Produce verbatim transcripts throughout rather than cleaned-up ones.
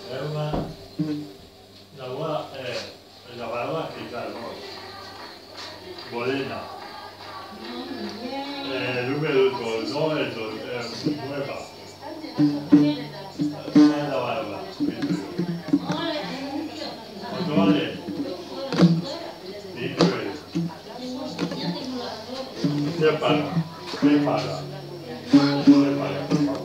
È una, una buona, eh, la parola che dà Bolena. Eh, il numero no è nueva. È la barba. ¿Cuánto vale? cinco euros. ¿Qué paga? ¿Qué paga? ¿Qué paga, por favor?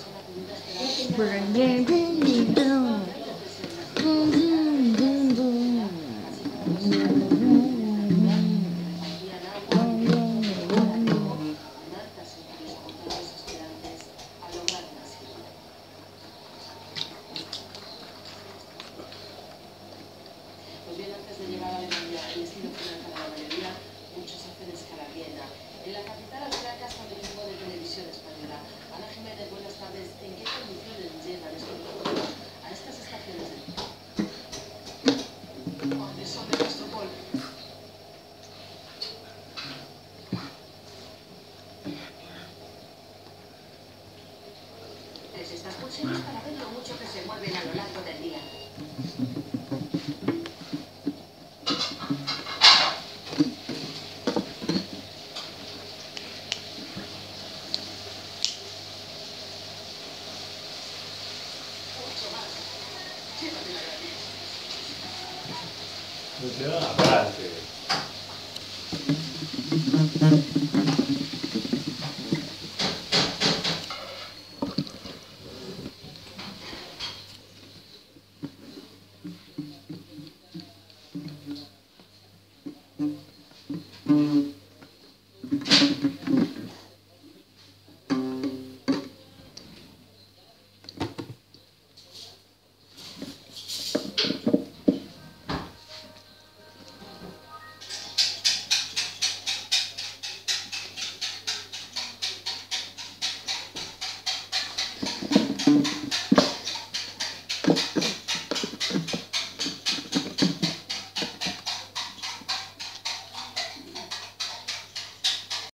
Pues bien, antes de llegar a Alemania, el destino final para la mayoría, muchos hacen escala en Viena. En la capital austriaca está el equipo de televisión española. Ana Jiménez, buenas tardes. ¿En qué condiciones llegan estos productos a estas estaciones de tren? ¿Dónde son de Castropol? Les estas pulseras para ver lo mucho que se mueven a lo largo del día. Funziona a parte.